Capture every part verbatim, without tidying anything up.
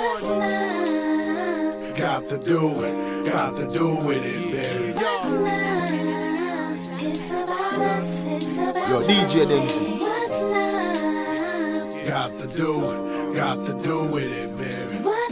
Got to do it, got to do with it, baby. Yo, D J Denzi. Got to do it, got to do with it, baby. What's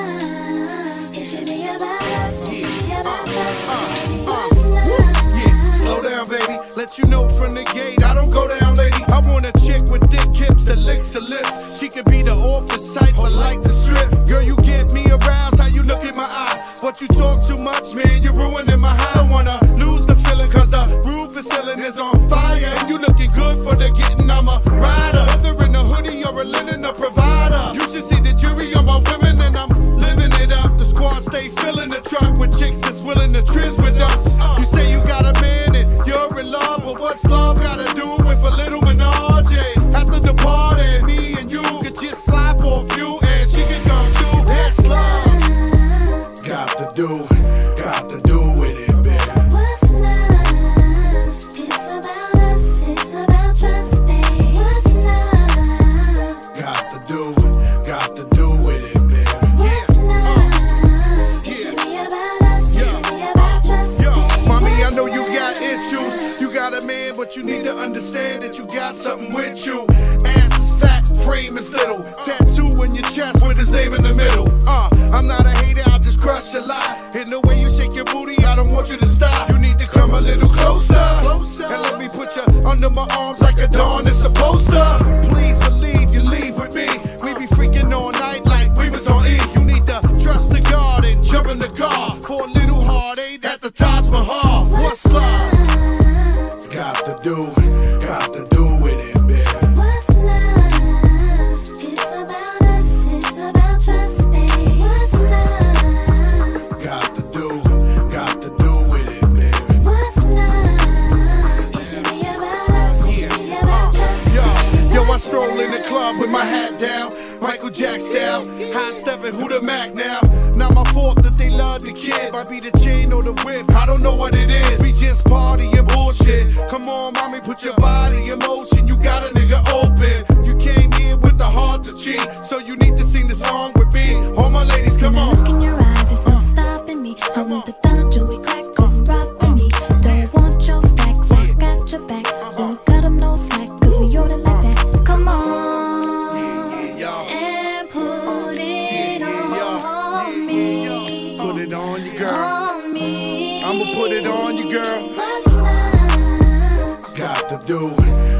love? It should be about us, it should be about us, baby. What's love? Yeah, slow down, baby. Let you know from the gate, I don't go down, lady. I want a chick with thick hips that licks her lips. She could be the office type, but like the strip. Girl, you get me aroused, how you look in my eye. But you talk too much, man, you're ruining my high. I don't wanna lose the feeling, cause the roof is ceiling is on fire. And you looking good for the getting, I'm a rider. Whether in a hoodie or a linen, a provider. You should see the jury on my women, and I'm living it up. The squad stay filling the truck with chicks that's willing to trizz with us. You say you got a man and you're in love, but what's love gotta do with a little menage? After the party, me and you could just slide for a few, and she can come through. That's love. Got to do, got to do with it, baby. What's love? It's about us, it's about trust, baby. What's love? Got to do, got to do with it, baby. What's love? It should be about us, it should be about trust, Yo, baby. mommy, I know you got issues. You got a man, but you need to understand that you got something with you. Ass is fat, frame is little. Tattoo in your chest with his name in the middle. Uh, I'm not a hater, I'll just crush your lie. In the way you shake your booty, I don't want you to stop. You need to come a little closer, closer. And let me put you under my arms like a dawn is supposed to. Please believe you leave with me. We be freaking all night like we was on E. You need to trust the God and jump in the car for a little heartache at the Taj Mahal. What's love? Got to do, got to do with it, baby. What's love? It's about us, it's about trust, baby. What's love? Got to do, got to do with it, baby. What's love? It should be about us, it should be about trust, baby. Yo, yo, I stroll in the club with my hat down, Michael Jack style, high stepping, who the Mac now? Not my fault that they love the kid. Might be the chain or the whip, I don't know what it is. We just party and bullshit. Come on, mommy, put your body in motion. You got a nigga open. You came here with the heart to cheat, so you need to sing the song with me. All my ladies, come When I on. look in your eyes, there's no stopping me. I want the thunder, we crack, come rock with me. Don't want your stacks, I got your back. Don't cut them no slack, cause we order like that. Come on, and put it on me. Put it on you, girl. On me. I'ma put it on you, girl. What's love? Got to do,